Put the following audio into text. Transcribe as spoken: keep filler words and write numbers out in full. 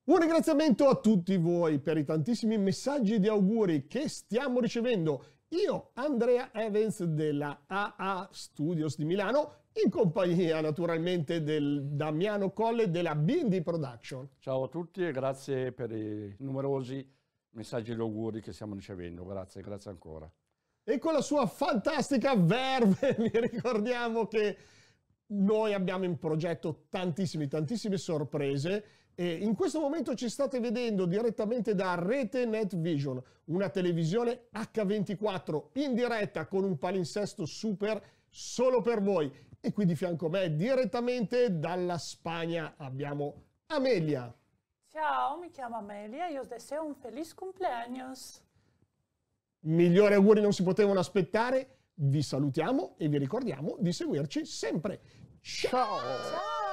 Un ringraziamento a tutti voi per i tantissimi messaggi di auguri che stiamo ricevendo. Io, Andrea Evans della A A Studios di Milano, in compagnia naturalmente del Damiano Colle della B and D Production. Ciao a tutti e grazie per i numerosi messaggi di auguri che stiamo ricevendo. Grazie, grazie ancora. E con la sua fantastica verve vi ricordiamo che noi abbiamo in progetto tantissime, tantissime sorprese. E in questo momento ci state vedendo direttamente da Rete NetVision, una televisione acca ventiquattro in diretta con un palinsesto super solo per voi. E qui di fianco a me, direttamente dalla Spagna, abbiamo Amelia. Ciao, mi chiamo Amelia, io deseo un feliz cumpleaños. Migliori auguri non si potevano aspettare, vi salutiamo e vi ricordiamo di seguirci sempre. Ciao! Ciao!